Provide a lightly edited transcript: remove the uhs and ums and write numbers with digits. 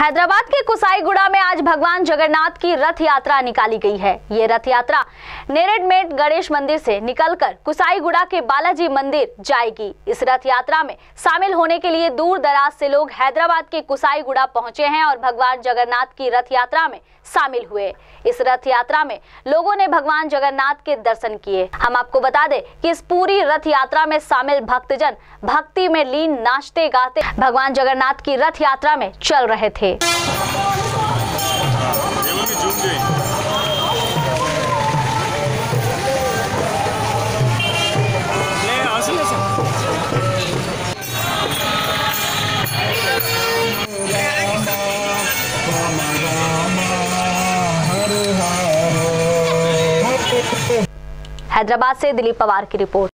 हैदराबाद के कुसाईगुड़ा में आज भगवान जगन्नाथ की रथ यात्रा निकाली गई है। ये रथ यात्रा नेरेडमेट गणेश मंदिर से निकलकर कुसाईगुड़ा के बालाजी मंदिर जाएगी। इस रथ यात्रा में शामिल होने के लिए दूर दराज से लोग हैदराबाद के कुसाईगुड़ा पहुंचे हैं और भगवान जगन्नाथ की रथ यात्रा में शामिल हुए। इस रथ यात्रा में लोगों ने भगवान जगन्नाथ के दर्शन किए। हम आपको बता दें कि इस पूरी रथ यात्रा में शामिल भक्तजन भक्ति में लीन नाचते गाते भगवान जगन्नाथ की रथ यात्रा में चल रहे थे। हैदराबाद से दिलीप पवार की रिपोर्ट।